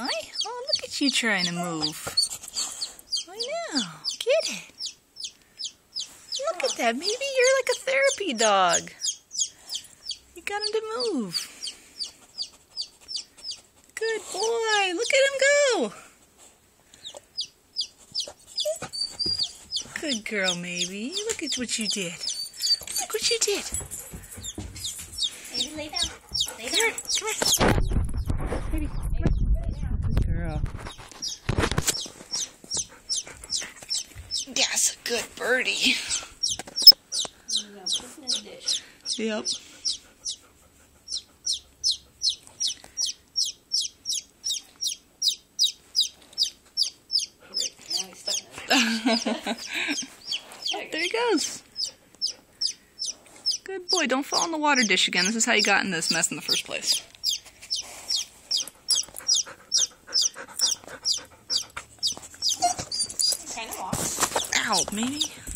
guy. Oh, look at you trying to move. I know. Get it. Look at that, baby. You're like a therapy dog. You got him to move. Good boy. Look at him go. Good girl, Maeby. Look at what you did. Look what you did. Maeby, lay down. Lay Come down. here. Maeby, come here. Good girl. Yes, a good birdie. I'm going to put in the dish. Yep. Now he's stuck in the dish. There he goes. Good boy. Don't fall in the water dish again. This is how you got in this mess in the first place. Kind of off. Ow, Maeby.